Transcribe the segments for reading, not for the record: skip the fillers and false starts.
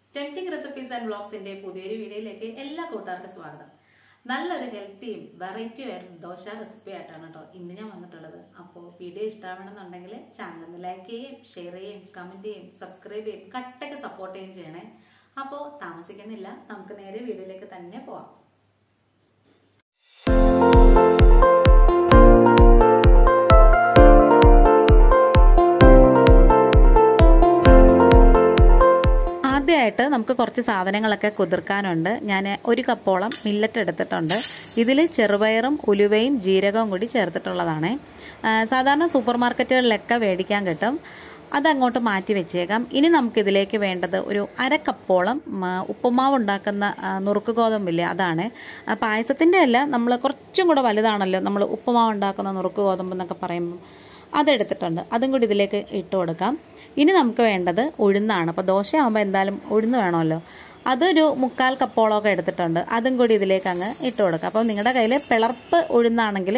Tempting recipes and വ്ളോഗ്സിന്റെ പുതിയൊരു വീഡിയോയിലേക്ക് എല്ലാ കൂട്ടുകാർക്കും സ്വാഗതം. നല്ലൊരു ഹെൽത്തിയും വെറൈറ്റിയും ആയിരുന്നു ദോശ റെസിപ്പി ആയിട്ടാണ് കേട്ടോ ഇന്ന് ഞാൻ വന്നിട്ടുള്ളത്. അപ്പോൾ വീഡിയോ ഇഷ്ടമാണെന്നുണ്ടെങ്കിൽ ചാനൽ ഒന്ന് ലൈക്ക് ചെയ്യും, ഷെയർ ചെയ്യും, കമന്റ് ചെയ്യും, സബ്സ്ക്രൈബ് ചെയ്യും, കട്ടൊക്കെ സപ്പോർട്ട് ചെയ്യുകയും ചെയ്യണേ. അപ്പോൾ താമസിക്കുന്നില്ല, നമുക്ക് നേരെ വീഡിയോയിലേക്ക് തന്നെ പോവാം. ആദ്യമായിട്ട് നമുക്ക് കുറച്ച് സാധനങ്ങളൊക്കെ കുതിർക്കാനുണ്ട്. ഞാൻ ഒരു കപ്പോളം മില്ലറ്റ് എടുത്തിട്ടുണ്ട്. ഇതിൽ ചെറുപയറും ഉലുവയും ജീരകവും കൂടി ചേർത്തിട്ടുള്ളതാണ്. സാധാരണ സൂപ്പർ മാർക്കറ്റുകളിലൊക്കെ മേടിക്കാൻ കിട്ടും. അതങ്ങോട്ട് മാറ്റി വെച്ചേക്കാം. ഇനി നമുക്കിതിലേക്ക് വേണ്ടത് ഒരു അരക്കപ്പോളം ഉപ്പുമാവ് ഉണ്ടാക്കുന്ന നുറുക്ക് ഗോതമ്പില്ലേ, അതാണ്. പായസത്തിൻ്റെ അല്ല, നമ്മൾ കുറച്ചും കൂടെ വലുതാണല്ലോ നമ്മൾ ഉപ്പുമാവ് ഉണ്ടാക്കുന്ന നുറുക്ക് ഗോതമ്പ് എന്നൊക്കെ പറയുമ്പോൾ അതെടുത്തിട്ടുണ്ട്. അതും കൂടി ഇതിലേക്ക് ഇട്ട് കൊടുക്കാം. ഇനി നമുക്ക് വേണ്ടത് ഉഴുന്നാണ്. അപ്പോൾ ദോശയാകുമ്പോൾ എന്തായാലും ഉഴുന്ന് വേണമല്ലോ. അതൊരു 3/4 കപ്പോളമൊക്കെ എടുത്തിട്ടുണ്ട്. അതും കൂടി ഇതിലേക്ക് അങ്ങ് ഇട്ട് കൊടുക്കാം. അപ്പോൾ നിങ്ങളുടെ കയ്യിൽ പിളർപ്പ് ഉഴുന്നാണെങ്കിൽ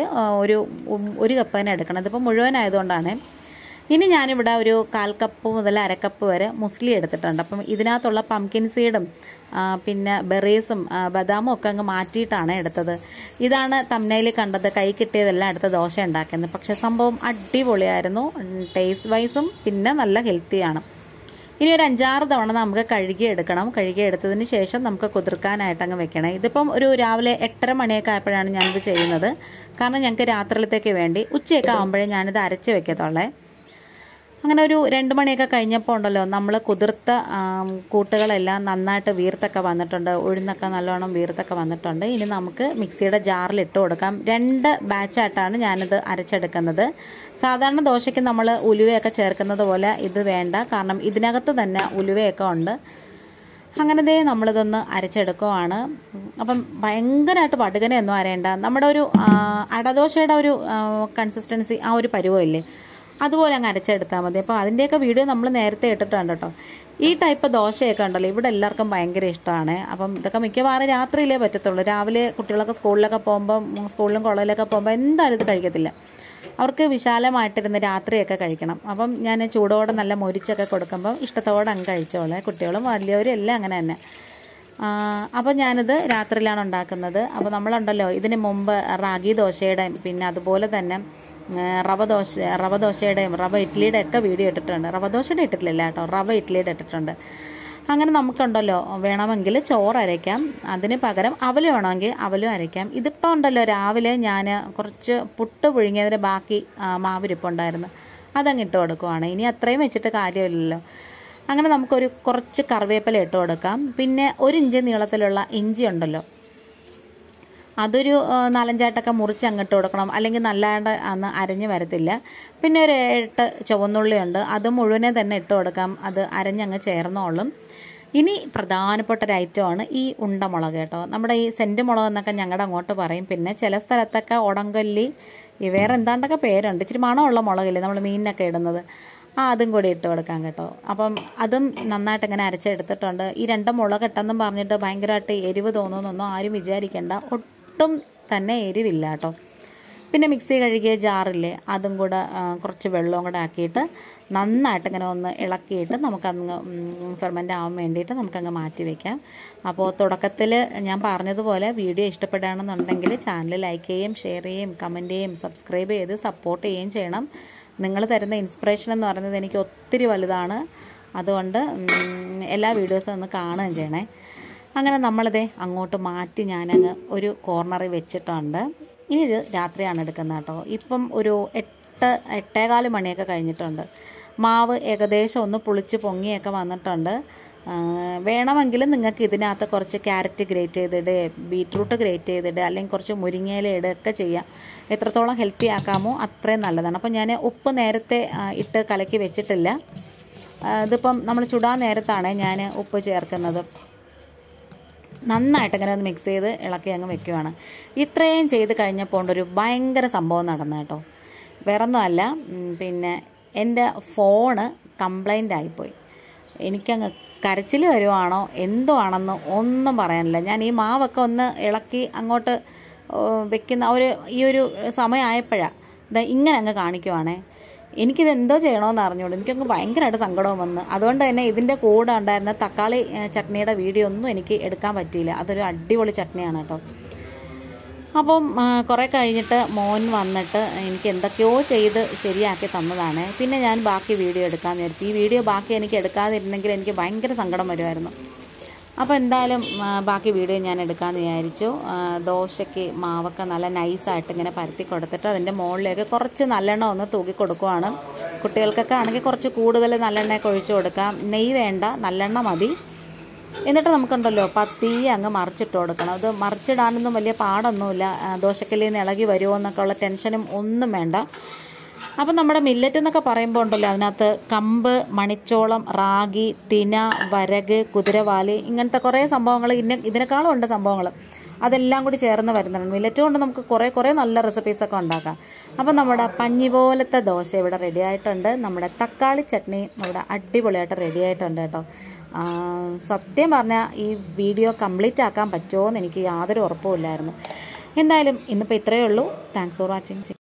ഒരു കപ്പ് തന്നെ എടുക്കണം. ഇതിപ്പോൾ മുഴുവനായതുകൊണ്ടാണ്. ഇനി ഞാനിവിടെ ഒരു 1/4 കപ്പ് മുതൽ അരക്കപ്പ് വരെ മുസ്ലി എടുത്തിട്ടുണ്ട്. അപ്പം ഇതിനകത്തുള്ള പംകിൻ സീഡും പിന്നെ ബെറീസും ബദാമും ഒക്കെ അങ്ങ് മാറ്റിയിട്ടാണ് എടുത്തത്. ഇതാണ് തംബ്നെയിൽ കണ്ടത്, കൈ കിട്ടിയതെല്ലാം എടുത്ത് ദോശ ഉണ്ടാക്കുന്നത്. പക്ഷേ സംഭവം അടിപൊളിയായിരുന്നു, ടേസ്റ്റ് വൈസും പിന്നെ നല്ല ഹെൽത്തിയാണ്. ഇനി ഒരു 5-6 തവണ നമുക്ക് കഴുകിയെടുക്കണം. കഴുകിയെടുത്തതിന് ശേഷം നമുക്ക് കുതിർക്കാനായിട്ട് അങ്ങ് വെക്കണം. ഇതിപ്പം ഒരു രാവിലെ 8:30 മണിയൊക്കെ ആയപ്പോഴാണ് ഞാനിത് ചെയ്യുന്നത്. കാരണം ഞങ്ങൾക്ക് രാത്രിയിലത്തേക്ക് വേണ്ടി ഉച്ചയൊക്കെ ആകുമ്പോഴേ ഞാനിത് അരച്ച് വെക്കത്തുള്ളേ. അങ്ങനെ ഒരു 2 മണിയൊക്കെ കഴിഞ്ഞപ്പോൾ ഉണ്ടല്ലോ, നമ്മൾ കുതിർത്ത കൂട്ടുകളെല്ലാം നന്നായിട്ട് വീർത്തൊക്കെ വന്നിട്ടുണ്ട്. ഉഴുന്നൊക്കെ നല്ലോണം വീർത്തൊക്കെ വന്നിട്ടുണ്ട്. ഇനി നമുക്ക് മിക്സിയുടെ ജാറിൽ ഇട്ട് കൊടുക്കാം. 2 ബാച്ചായിട്ടാണ് ഞാനിത് അരച്ചെടുക്കുന്നത്. സാധാരണ ദോശയ്ക്ക് നമ്മൾ ഉലുവയൊക്കെ ചേർക്കുന്നത് പോലെ ഇത് വേണ്ട, കാരണം ഇതിനകത്ത് തന്നെ ഉലുവയൊക്കെ ഉണ്ട്. അങ്ങനെ ദേ നമ്മളിതൊന്ന് അരച്ചെടുക്കുവാണ്. അപ്പം ഭയങ്കരമായിട്ട് വടുകനെയൊന്നും അരയണ്ട. നമ്മുടെ ഒരു അടദോശയുടെ ഒരു കൺസിസ്റ്റൻസി, ആ ഒരു പരുവമില്ലേ, അതുപോലെ അങ്ങ് അരച്ചെടുത്താൽ മതി. അപ്പോൾ അതിൻ്റെയൊക്കെ വീഡിയോ നമ്മൾ നേരത്തെ ഇട്ടിട്ടുണ്ട് കേട്ടോ. ഈ ടൈപ്പ് ദോശയൊക്കെ ഉണ്ടല്ലോ ഇവിടെ എല്ലാവർക്കും ഭയങ്കര ഇഷ്ടമാണ്. അപ്പം ഇതൊക്കെ മിക്കവാറും രാത്രിയിലേ പറ്റത്തുള്ളൂ. രാവിലെ കുട്ടികളൊക്കെ സ്കൂളിലൊക്കെ പോകുമ്പം, സ്കൂളിലും കോളേജിലൊക്കെ പോകുമ്പോൾ എന്തായാലും ഇത് കഴിക്കത്തില്ല. അവർക്ക് വിശാലമായിട്ടിരുന്ന് രാത്രിയൊക്കെ കഴിക്കണം. അപ്പം ഞാൻ ചൂടോടെ നല്ല മൊരിച്ചൊക്കെ കൊടുക്കുമ്പോൾ ഇഷ്ടത്തോടെ അങ്ങ് കഴിച്ചോളെ. കുട്ടികളും വലിയവരും എല്ലാം അങ്ങനെ തന്നെ. അപ്പോൾ ഞാനിത് രാത്രിയിലാണ് ഉണ്ടാക്കുന്നത്. അപ്പോൾ നമ്മളുണ്ടല്ലോ ഇതിന് മുമ്പ് റാഗി ദോശയുടെയും പിന്നെ അതുപോലെ തന്നെ റവ ദോശയുടെയും റവ ഇഡ്ഡലിയുടെ ഒക്കെ വീഡിയോ ഇട്ടിട്ടുണ്ട്. റവ ദോശയുടെ ഇട്ടിട്ടില്ല കേട്ടോ, റവ ഇഡ്ഡലിയുടെ ഇട്ടിട്ടുണ്ട്. അങ്ങനെ നമുക്കുണ്ടല്ലോ വേണമെങ്കിൽ ചോറ് അരയ്ക്കാം, അതിന് പകരം അവൽ വേണമെങ്കിൽ അവലും അരയ്ക്കാം. ഇതിപ്പോൾ ഉണ്ടല്ലോ രാവിലെ ഞാൻ കുറച്ച് പുട്ട് പുഴുങ്ങിയതിൻ്റെ ബാക്കി മാവിരിപ്പുണ്ടായിരുന്നു, അതങ്ങ് ഇട്ട് കൊടുക്കുവാണ്. ഇനി അത്രയും വെച്ചിട്ട് കാര്യമില്ലല്ലോ. അങ്ങനെ നമുക്കൊരു കുറച്ച് കറിവേപ്പില ഇട്ട് കൊടുക്കാം. പിന്നെ 1 ഇഞ്ച് നീളത്തിലുള്ള ഇഞ്ചി ഉണ്ടല്ലോ, അതൊരു 4-5 മുറിച്ച് അങ്ങോട്ട് കൊടുക്കണം, അല്ലെങ്കിൽ നല്ലാണ്ട് അന്ന് അരഞ്ഞ് വരത്തില്ല. പിന്നെ ഒരു 8 ചുവന്നുള്ളിയുണ്ട്, അത് മുഴുവനെ തന്നെ ഇട്ട് കൊടുക്കാം, അത് അരഞ്ഞങ്ങ് ചേർന്നോളും. ഇനി പ്രധാനപ്പെട്ട ഒരു ഐറ്റമാണ് ഈ ഉണ്ടമുളക് കേട്ടോ. നമ്മുടെ ഈ സെൻറ്റ് മുളക് എന്നൊക്കെ ഞങ്ങളുടെ അങ്ങോട്ട് പറയും. പിന്നെ ചില സ്ഥലത്തൊക്കെ ഉടങ്കൊല്ലി, വേറെ എന്താണ്ടൊക്കെ പേരുണ്ട്. ഇച്ചിരി മണമുള്ള മുളകില്ലേ നമ്മൾ മീനിനൊക്കെ ഇടുന്നത്, അതും കൂടി ഇട്ട് കൊടുക്കാം കേട്ടോ. അപ്പം അതും നന്നായിട്ട് ഇങ്ങനെ അരച്ചെടുത്തിട്ടുണ്ട്. ഈ 2 മുളക് ഇട്ടെന്നും പറഞ്ഞിട്ട് ഭയങ്കരമായിട്ട് എരിവ് തോന്നുമെന്നൊന്നും ആരും വിചാരിക്കേണ്ട, ഒട്ടും തന്നെ എരിവില്ല കേട്ടോ. പിന്നെ മിക്സി കഴുകിയ ജാറില്ലേ, അതും കൂടെ കുറച്ച് വെള്ളവും കൂടെ ആക്കിയിട്ട് നന്നായിട്ട് ഇങ്ങനെ ഒന്ന് ഇളക്കിയിട്ട് നമുക്കങ്ങ് ഫെർമെൻ്റ് ആവാൻ വേണ്ടിയിട്ട് നമുക്കങ്ങ് മാറ്റി വയ്ക്കാം. അപ്പോൾ തുടക്കത്തിൽ ഞാൻ പറഞ്ഞതുപോലെ വീഡിയോ ഇഷ്ടപ്പെടുകയാണെന്നുണ്ടെങ്കിൽ ചാനൽ ലൈക്ക് ചെയ്യും, ഷെയർ ചെയ്യും, കമൻറ്റ് ചെയ്യും, സബ്സ്ക്രൈബ് ചെയ്ത് സപ്പോർട്ട് ചെയ്യുകയും ചെയ്യണം. നിങ്ങൾ തരുന്ന ഇൻസ്പിറേഷൻ എന്ന് പറയുന്നത് എനിക്ക് ഒത്തിരി വലുതാണ്. അതുകൊണ്ട് എല്ലാ വീഡിയോസും ഒന്ന് കാണുകയും ചെയ്യണേ. അങ്ങനെ നമ്മളിതേ അങ്ങോട്ട് മാറ്റി ഞാനങ്ങ് ഒരു കോർണറിൽ വെച്ചിട്ടുണ്ട്. ഇനി ഇത് രാത്രിയാണ് എടുക്കുന്നത് കേട്ടോ. ഇപ്പം ഒരു 8-8:15 മണിയൊക്കെ കഴിഞ്ഞിട്ടുണ്ട്. മാവ് ഏകദേശം ഒന്ന് പുളിച്ച് പൊങ്ങിയൊക്കെ വന്നിട്ടുണ്ട്. വേണമെങ്കിൽ നിങ്ങൾക്ക് ഇതിനകത്ത് കുറച്ച് ക്യാരറ്റ് ഗ്രേറ്റ് ചെയ്തിടുക, ബീറ്റ്റൂട്ട് ഗ്രേറ്റ് ചെയ്തിടുക, അല്ലെങ്കിൽ കുറച്ച് മുരിങ്ങയില ഇടുകയൊക്കെ ചെയ്യാം. എത്രത്തോളം ഹെൽത്തി ആക്കാമോ അത്രയും നല്ലതാണ്. അപ്പം ഞാൻ ഉപ്പ് നേരത്തെ ഇട്ട് കലക്കി വെച്ചിട്ടില്ല. ഇതിപ്പം നമ്മൾ ചുടാൻ നേരത്താണ് ഞാൻ ഉപ്പ് ചേർക്കുന്നത്. നന്നായിട്ട് ഇങ്ങനെ ഒന്ന് മിക്സ് ചെയ്ത് ഇളക്കി അങ്ങ് വെക്കുവാണ്. ഇത്രയും ചെയ്ത് കഴിഞ്ഞപ്പോൾ ഒരു ഭയങ്കര സംഭവം നടന്നു കേട്ടോ. വേറൊന്നുമല്ല, പിന്നെ എൻ്റെ ഫോണ് കംപ്ലൈൻ്റ് ആയിപ്പോയി. എനിക്കങ്ങ് കരച്ചിൽ വരുവാണോ എന്തോ ആണെന്ന് ഒന്നും പറയാനില്ല. ഞാൻ ഈ മാവൊക്കെ ഒന്ന് ഇളക്കി അങ്ങോട്ട് വെക്കുന്ന ഈ ഒരു സമയമായപ്പോഴാണ് ഇങ്ങനെ അങ്ങ് കാണിക്കുവാണേ. എനിക്കിത് എന്തോ ചെയ്യണമെന്ന് അറിഞ്ഞുകൊണ്ട് എനിക്കങ്ങ് ഭയങ്കരമായിട്ട് സങ്കടവും വന്ന്. അതുകൊണ്ട് തന്നെ ഇതിൻ്റെ കൂടെ ഉണ്ടായിരുന്ന തക്കാളി ചട്നിയുടെ വീഡിയോ ഒന്നും എനിക്ക് എടുക്കാൻ പറ്റിയില്ല. അതൊരു അടിപൊളി ചട്നിയാണ് കേട്ടോ. അപ്പം കുറേ കഴിഞ്ഞിട്ട് മോൻ വന്നിട്ട് എനിക്ക് എന്തൊക്കെയോ ചെയ്ത് ശരിയാക്കി തന്നതാണ്. പിന്നെ ഞാൻ ബാക്കി വീഡിയോ എടുക്കാമെന്ന് വിചാരിച്ചു. ഈ വീഡിയോ ബാക്കി എനിക്ക് എടുക്കാതിരുന്നെങ്കിൽ എനിക്ക് ഭയങ്കര സങ്കടം വരുമായിരുന്നു. അപ്പോൾ എന്തായാലും ബാക്കി വീഡിയോ ഞാൻ എടുക്കാമെന്ന് വിചാരിച്ചു. ദോശയ്ക്ക് മാവൊക്കെ നല്ല നൈസായിട്ട് ഇങ്ങനെ പരത്തി കൊടുത്തിട്ട് അതിൻ്റെ മുകളിലേക്ക് കുറച്ച് നല്ലെണ്ണ ഒന്ന് തൂക്കി കൊടുക്കുവാണ്. കുട്ടികൾക്കൊക്കെ ആണെങ്കിൽ കുറച്ച് കൂടുതൽ നല്ലെണ്ണയൊക്കെ ഒഴിച്ച് കൊടുക്കാം. നെയ്യ് വേണ്ട, നല്ലെണ്ണ മതി. എന്നിട്ട് നമുക്കുണ്ടല്ലോ പത്തി അങ്ങ് മറിച്ചിട്ട് കൊടുക്കണം. അത് മറിച്ചിടാനൊന്നും വലിയ പാടൊന്നുമില്ല. ദോശക്കല്ലിൽ നിന്ന് ഇളകി വരുമോ എന്നൊക്കെ ഉള്ള ടെൻഷനും ഒന്നും വേണ്ട. അപ്പം നമ്മുടെ മില്ലറ്റ് എന്നൊക്കെ പറയുമ്പോൾ ഉണ്ടല്ലോ അതിനകത്ത് കമ്പ്, മണിച്ചോളം, റാഗി, തിന, വരക്, കുതിരവാലി ഇങ്ങനത്തെ കുറേ സംഭവങ്ങൾ, ഇതിനേക്കാളും ഉണ്ട് സംഭവങ്ങൾ. അതെല്ലാം കൂടി ചേർന്ന് വരുന്നുണ്ട്. മില്ലറ്റ് കൊണ്ട് നമുക്ക് കുറേ നല്ല റെസിപ്പീസൊക്കെ ഉണ്ടാക്കാം. അപ്പം നമ്മുടെ പഞ്ഞി പോലത്തെ ദോശ ഇവിടെ റെഡി ആയിട്ടുണ്ട്. നമ്മുടെ തക്കാളി ചട്നിയും ഇവിടെ അടിപൊളിയായിട്ട് റെഡി ആയിട്ടുണ്ട് കേട്ടോ. സത്യം പറഞ്ഞാൽ ഈ വീഡിയോ കംപ്ലീറ്റ് ആക്കാൻ പറ്റുമോ എന്ന് എനിക്ക് യാതൊരു ഉറപ്പുമില്ലായിരുന്നു. എന്തായാലും ഇന്നിപ്പോൾ ഇത്രയേ ഉള്ളൂ. Thanks for watching.